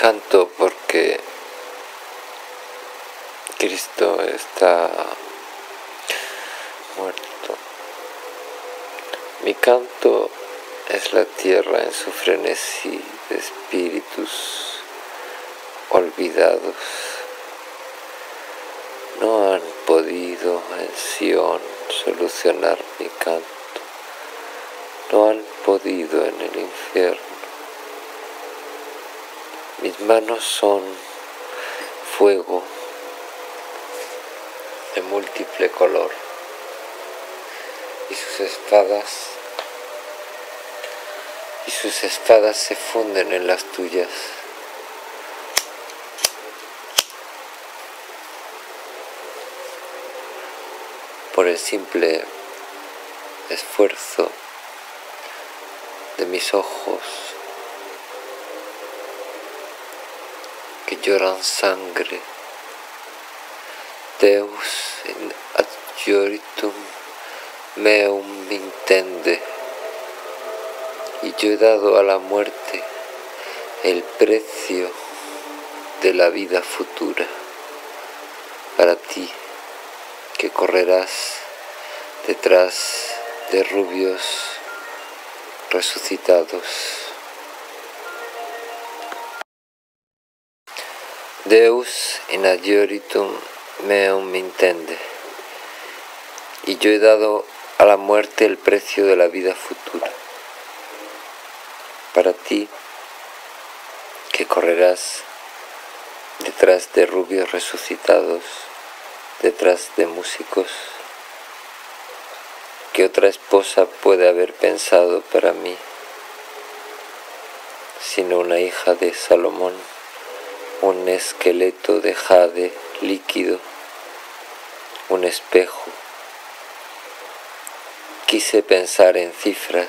Canto porque Cristo está muerto. Mi canto es la tierra en su frenesí de espíritus olvidados. No han podido en Sion solucionar mi canto. No han podido en el infierno. Mis manos son fuego de múltiple color y sus espadas se funden en las tuyas. Por el simple esfuerzo de mis ojos que lloran sangre. Deus in adjuritum meum intende. Y yo he dado a la muerte el precio de la vida futura. Para ti, que correrás detrás de rubios resucitados. Deus in adjuritum meum intende. Y yo he dado a la muerte el precio de la vida futura. Para ti, que correrás detrás de rubios resucitados, detrás de músicos, ¿qué otra esposa puede haber pensado para mí, sino una hija de Salomón, un esqueleto de jade líquido, un espejo? Quise pensar en cifras,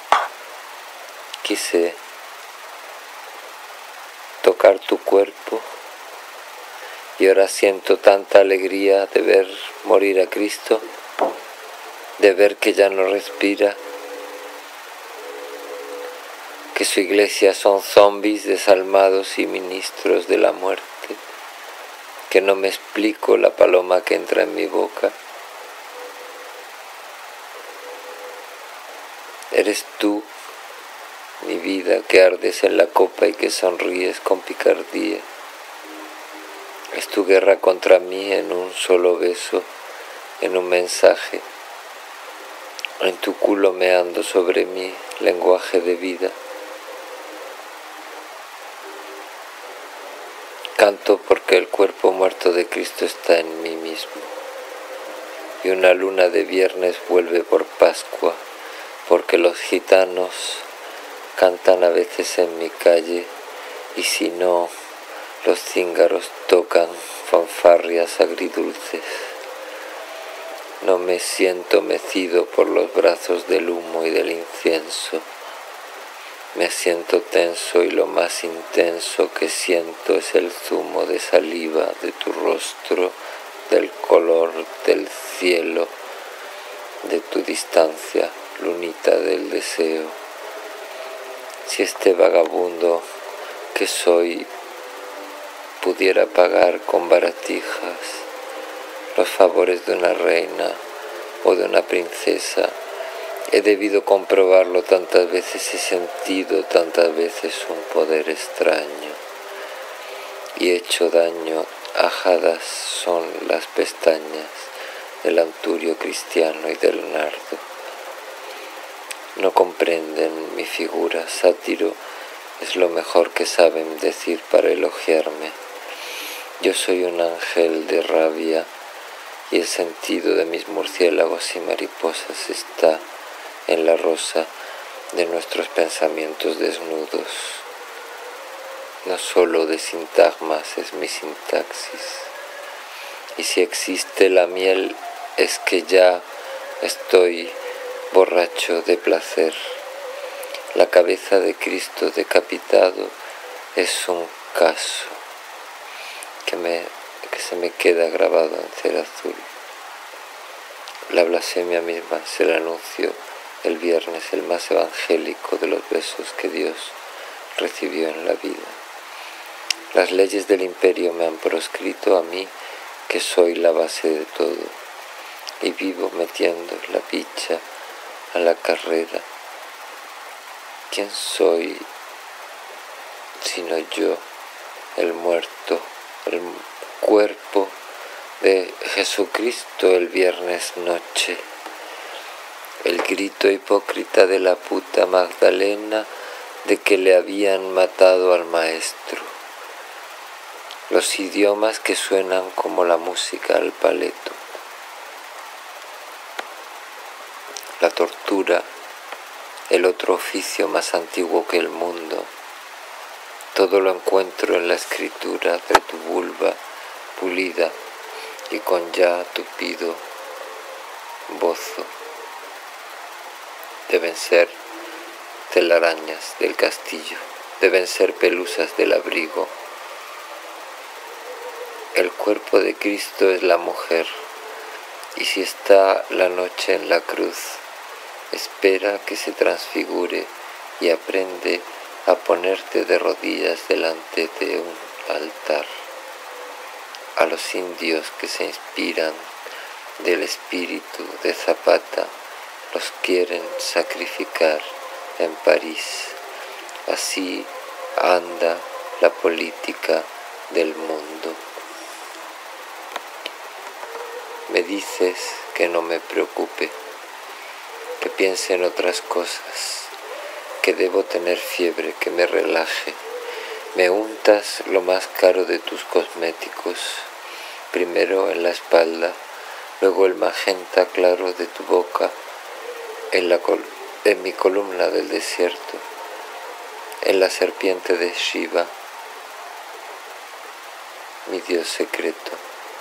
quise tocar tu cuerpo y ahora siento tanta alegría de ver morir a Cristo, de ver que ya no respira, que su iglesia son zombies desalmados y ministros de la muerte, que no me explico la paloma que entra en mi boca. Eres tú, mi vida, que ardes en la copa y que sonríes con picardía. Es tu guerra contra mí en un solo beso, en un mensaje. En tu culo meando sobre mí, lenguaje de vida. Canto porque el cuerpo muerto de Cristo está en mí mismo. Y una luna de viernes vuelve por Pascua, porque los gitanos cantan a veces en mi calle, y si no, los cíngaros tocan fanfarrias agridulces. No me siento mecido por los brazos del humo y del incienso. Me siento tenso y lo más intenso que siento es el zumo de saliva de tu rostro, del color del cielo, de tu distancia, lunita del deseo. Si este vagabundo que soy pudiera pagar con baratijas los favores de una reina o de una princesa, he debido comprobarlo tantas veces y sentido tantas veces un poder extraño. Y hecho daño, ajadas son las pestañas del anturio cristiano y del nardo. No comprenden mi figura, sátiro es lo mejor que saben decir para elogiarme. Yo soy un ángel de rabia y el sentido de mis murciélagos y mariposas está en la rosa de nuestros pensamientos desnudos. No solo de sintagmas es mi sintaxis. Y si existe la miel es que ya estoy borracho de placer. La cabeza de Cristo decapitado es un caso que se me queda grabado en cera azul. La blasfemia misma se la anunció el viernes, el más evangélico de los besos que Dios recibió en la vida. Las leyes del imperio me han proscrito a mí, que soy la base de todo, y vivo metiendo la picha a la carrera. ¿Quién soy sino yo, el muerto, el cuerpo de Jesucristo el viernes noche? El grito hipócrita de la puta Magdalena de que le habían matado al maestro. Los idiomas que suenan como la música al paleto. La tortura, el otro oficio más antiguo que el mundo. Todo lo encuentro en la escritura de tu vulva pulida y con ya tupido bozo. Deben ser telarañas del castillo, deben ser pelusas del abrigo. El cuerpo de Cristo es la mujer, y si está la noche en la cruz, espera que se transfigure y aprende a ponerte de rodillas delante de un altar. A los indios que se inspiran del espíritu de Zapata, los quieren sacrificar en París. Así anda la política del mundo. Me dices que no me preocupe, que piense en otras cosas, que debo tener fiebre, que me relaje. Me untas lo más caro de tus cosméticos, primero en la espalda, luego el magenta claro de tu boca, en mi columna del desierto, en la serpiente de Shiva, mi Dios secreto.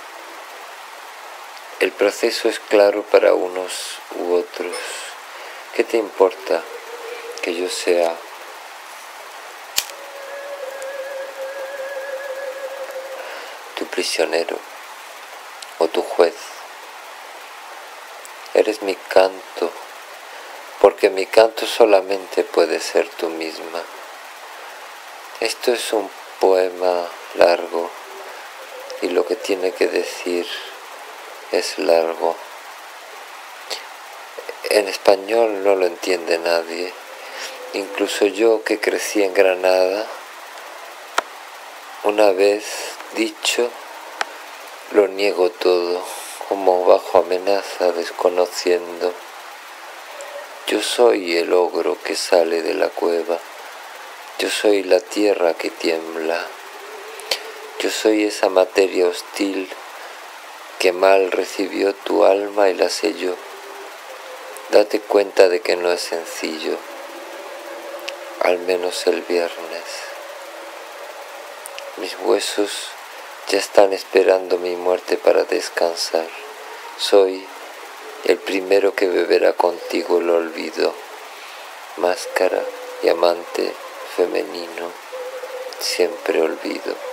El proceso es claro para unos u otros. ¿Qué te importa que yo sea tu prisionero o tu juez? Eres mi canto, porque mi canto solamente puede ser tú misma. Esto es un poema largo y lo que tiene que decir es largo. En español no lo entiende nadie, incluso yo que crecí en Granada, una vez dicho, lo niego todo, como bajo amenaza, desconociendo. Yo soy el ogro que sale de la cueva, yo soy la tierra que tiembla, yo soy esa materia hostil que mal recibió tu alma y la selló. Date cuenta de que no es sencillo, al menos el viernes. Mis huesos ya están esperando mi muerte para descansar. Soy el primero que beberá contigo el olvido, máscara y amante femenino, siempre olvido.